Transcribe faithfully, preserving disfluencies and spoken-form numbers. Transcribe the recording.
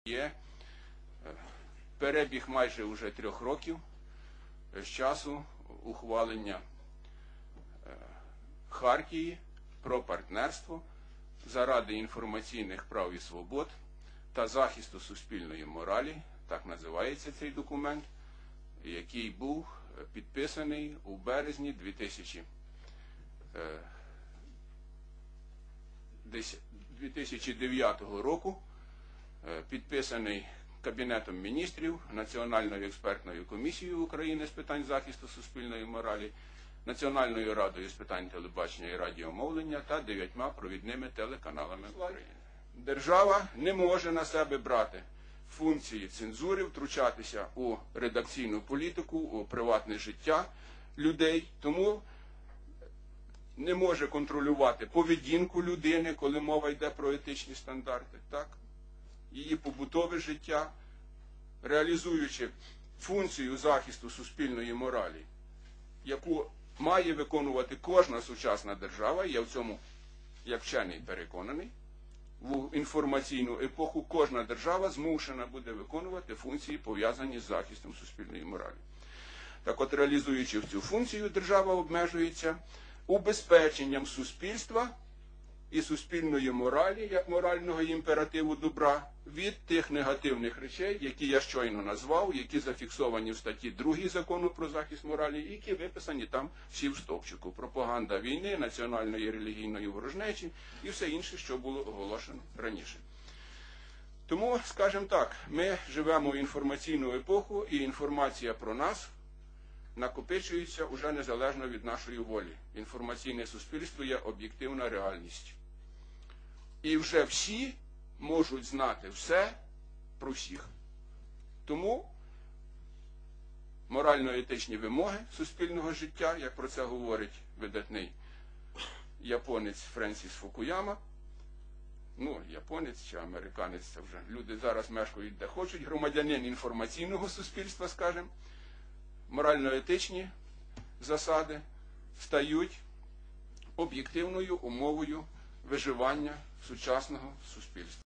Є перебіг майже вже трьох років з часу ухвалення Хартії про партнерство заради інформаційних прав і свобод та захисту суспільної моралі, так називається цей документ, який був підписаний у березні дві тисячі дев'ятого року, підписаний Кабінетом міністрів, Національною експертною комісією України з питань захисту суспільної моралі, Національною радою з питань телебачення і радіомовлення та дев'ятьма провідними телеканалами України. Держава не може на себе брати функції цензури, втручатися у редакційну політику, у приватне життя людей, тому не може контролювати поведінку людини, коли мова йде про етичні стандарти, так? Її побутове життя, реалізуючи функцію захисту суспільної моралі, яку має виконувати кожна сучасна держава, я в цьому, як вчений, переконаний, в інформаційну епоху кожна держава змушена буде виконувати функції, пов'язані з захистом суспільної моралі. Так от, реалізуючи цю функцію, держава обмежується убезпеченням суспільства і суспільної моралі, як морального імперативу добра, від тих негативних речей, які я щойно назвав, які зафіксовані в статті другій Закону про захист моралі, і які виписані там всі в стовпчику. Пропаганда війни, національної і релігійної ворожнечі і все інше, що було оголошено раніше. Тому, скажімо так, ми живемо в інформаційну епоху, і інформація про нас накопичується уже незалежно від нашої волі. Інформаційне суспільство є об'єктивна реальність. І вже всі можуть знати все про всіх. Тому морально-етичні вимоги суспільного життя, як про це говорить видатний японець Френсіс Фукуяма, ну, японець чи американець, це вже люди зараз мешкають де хочуть, громадянин інформаційного суспільства, скажімо, морально-етичні засади стають об'єктивною умовою виживання сучасного суспільства.